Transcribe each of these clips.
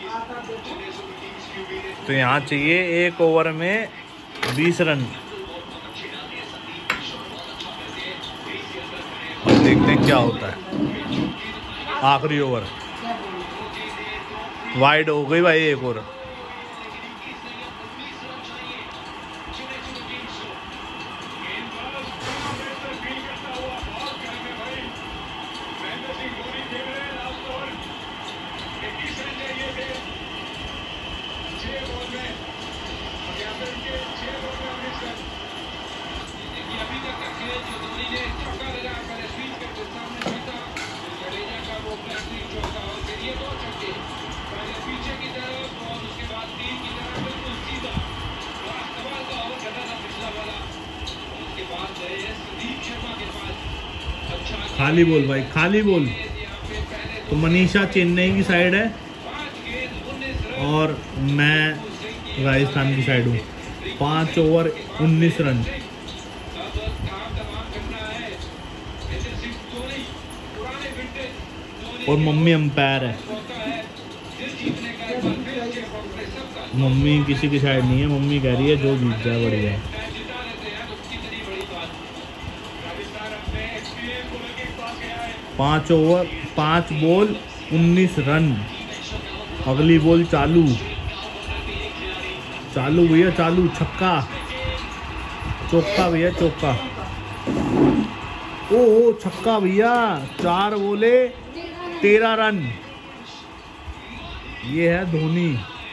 तो यहाँ चाहिए एक ओवर में 20 रन। अब देखते हैं क्या होता है। आखिरी ओवर वाइड हो गई भाई, एक ओवर। खाली बोल भाई, खाली बोल। तो मनीषा चेन्नई की साइड है और मैं राजस्थान की साइड हूँ। 5 ओवर 19 रन। और मम्मी अंपायर है। मम्मी किसी की साइड नहीं है, मम्मी कह रही है जो जीत जाए बढ़िया है। पाँच ओवर 5 बॉल 19 रन। अगली बॉल चालू, चालू भैया चालू। छक्का, चौका भैया चौका। ओ छक्का भैया। 4 बोले 13 रन। ये है धोनी।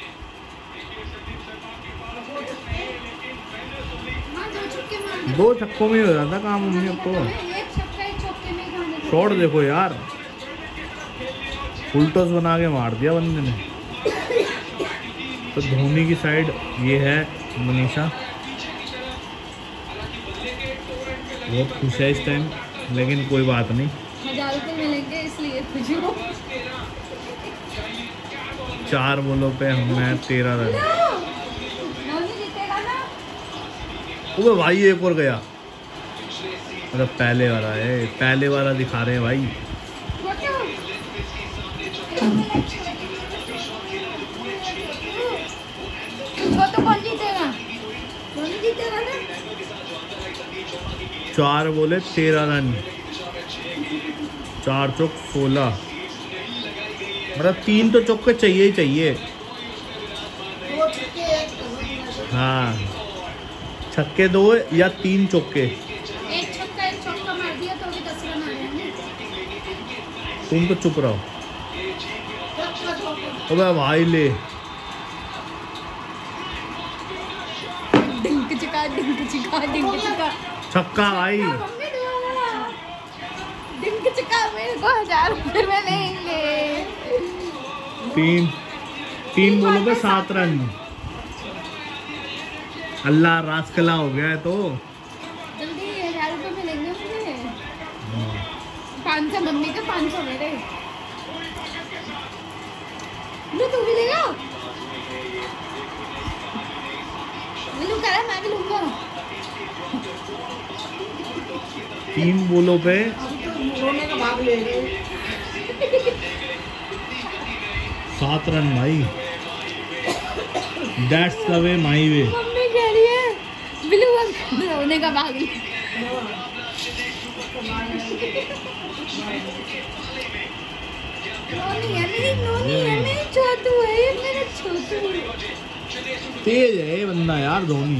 दो छक्कों में हो जाता काम मम्मी अब तो। शॉट देखो यार, फुल टॉस बना के मार दिया बंदे ने। तो धोनी की साइड ये है मनीषा। बहुत खुश है इस टाइम, लेकिन कोई बात नहीं। 1000 रुपये मिलेंगे इसलिए खुश हूँ। 4 बॉलों पे मैं 13 रन। वो भाई एक और गया। मतलब पहले वाला है, पहले वाला दिखा रहे हैं भाई। तो कौन जीतेगा? धोनी जीतेगा ना। 4 बोले 13 रन। 4 चौक 16। मतलब 3 तो चौके चाहिए ही चाहिए। हाँ, छक्के 2 या 3 चौके। एक चौका मार दिया तो भी 10 रन आ जाएंगे। तुम तो चुप रहो। अबे भाई ले। डिंक चिका डिंक चिका डिंक चिका। छक्का भाई। डिंक चिका मेरे को 1000 रुपये मिलेंगे। 3 बोलों पे 7 रन। अल्लाह रासकला हो गया है तो। जल्दी 1000 रुपये मिलेंगे मुझे। 500 मम्मी के 500 मेरे। तू भी लेगा? मैं कह रहा मैं भी लूंगा। 3 बोलों पे रोने का भाग ले गए। 7 रन भाई। That's the way my way। Mummy कह रही है बिल्लू रोने का भाग ले। नोनी है मेरी छोटू है, मेरा छोटू। तेज है बंदा यार धोनी।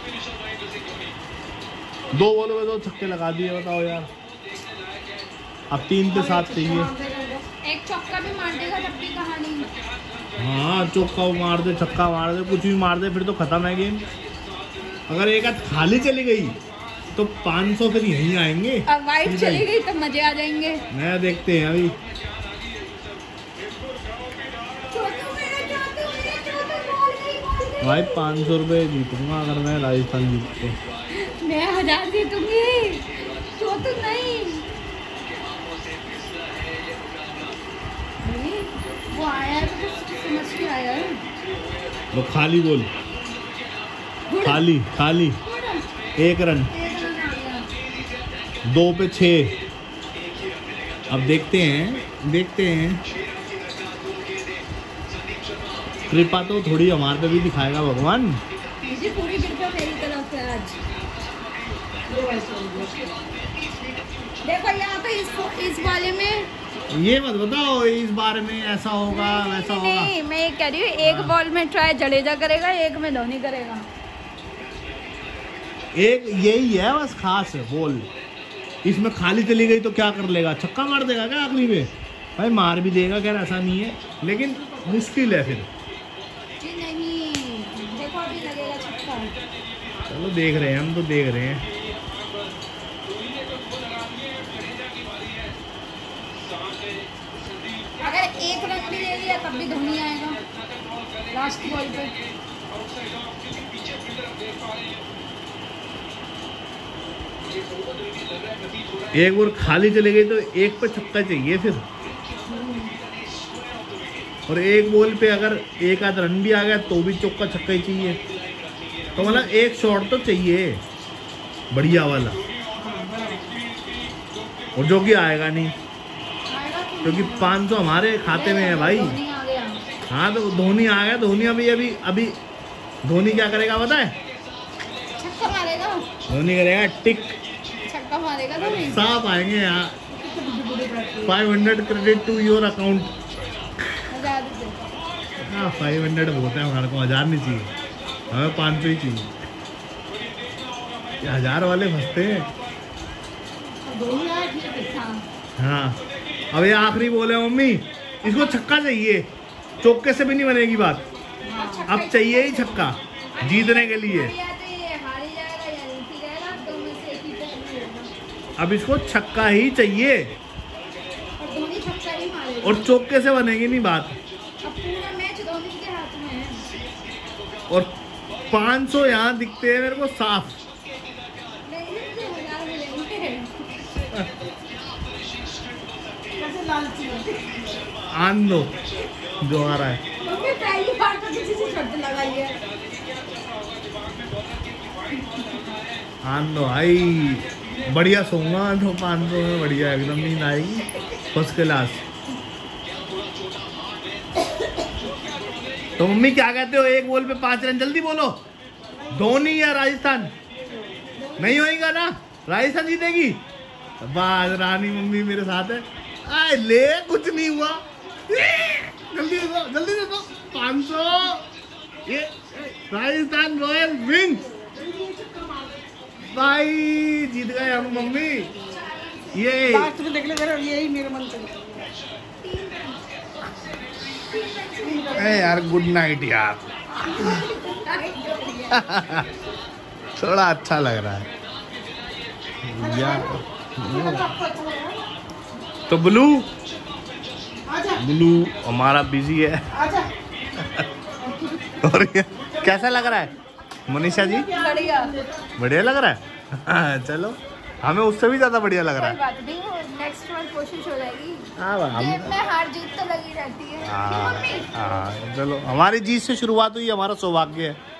2 बॉलों में 2 छक्के लगा दिए, बताओ यार। अब 3 पे 7 चाहिए। एक चौका भी मार देगा तब की कहानी। हाँ, चौका मार दे, छक्का मार दे, कुछ भी मार दे, फिर तो खत्म है गेम। अगर एक हाथ खाली चली गई तो 500 फिर यहीं आएंगे। अब वाइट चली गई तो मजे आ जाएंगे। नया देखते हैं अभी। भाई 500 रुपये जीतूंगा अगर मैं राजस्थान जीतते। मैं 1000 जीतूंगी। छोटू नहीं, वो आया तो कुछ समझ के आया है। वो खाली बोल, खाली खाली 1 रन। 2 पे 6। अब देखते हैं कृपा तो थोड़ी हमारे पे भी दिखाएगा भगवान। मुझे पूरी कृपा मेरी तरफ है आज। देखो यहाँ पे इस वाले में ये मत बताओ इस बारे में ऐसा होगा वैसा होगा। नहीं, मैं ये कह रही हूँ एक बॉल में ट्राई जडेजा करेगा, एक में धोनी करेगा। एक यही है बस खास है बॉल। इसमें खाली चली गई तो क्या कर लेगा, छक्का मार देगा क्या आखिरी में? भाई मार भी देगा, खैर ऐसा नहीं है, लेकिन मुश्किल है फिर। जी नहीं, देखो अभी लगेगा छक्का। चलो देख रहे हैं, हम तो देख रहे हैं। अगर एक रन भी ले लिया तब भी धोनी आएगा लास्ट बॉल पे। एक और खाली चली गई तो एक पे छक्का चाहिए फिर, और एक बॉल पे अगर एक आध रन भी आ गया तो भी चौका छक्का ही चाहिए। तो मतलब एक शॉट तो चाहिए बढ़िया वाला, और जो कि आएगा नहीं क्योंकि 500 हमारे खाते में है भाई। धोनी आ गया। हाँ तो धोनी आ गया। धोनी अभी धोनी क्या करेगा पता है? छक्का मारेगा, धोनी करेगा टिक, छक्का मारेगा धोनी। साफ आएंगे यहाँ। 500 क्रेडिट टू योर अकाउंट। 1000 रुपये। हाँ 500 बहुत है हमारे को, 1000 नहीं चाहिए हमें, 500 ही चाहिए। ये 1000 वाले फंसते हैं। धोनी आया ठीक है। हाँ अब ये आखिरी बॉल है मम्मी, इसको छक्का चाहिए, चौके से भी नहीं बनेगी बात। अब चाहिए ही छक्का जीतने के लिए। अब इसको छक्का ही चाहिए और चौके से बनेगी नहीं बात। अब पूरा मैच धोनी के हाथ में है। और 500 यहाँ दिखते हैं मेरे को साफ। आन दो जो आ रहा है। पहली बार तो किसी से शर्त लगाई है। आन दो भाई, बढ़िया सोऊंगा तो 500 में बढ़िया एकदम नींद आएगी फर्स्ट क्लास। तो मम्मी क्या कहते हो, एक बॉल पे 5 रन? जल्दी बोलो, धोनी या राजस्थान? नहीं होएगा ना, राजस्थान जीतेगी। बस रानी मम्मी मेरे साथ है। आए ले कुछ नहीं हुआ, जल्दी दे दो, जल्दी दे दो 500। ये राजस्थान रॉयल विंस भाई, जीत गए हम मम्मी। ये देख ले जरा, यही मेरे मन से। यार गुड नाइट यार। थोड़ा अच्छा लग रहा है यार। तो ब्लू हमारा बिजी है। और कैसा लग रहा है मनीषा जी? बढ़िया बढ़िया लग रहा है। चलो हमें उससे भी ज्यादा बढ़िया लग रहा है। बात नहीं, नेक्स्ट बार कोशिश हो जाएगी। हाँ गेम में हार जीत तो लगी रहती है। चलो हमारी जीत से शुरुआत हुई, हमारा सौभाग्य है।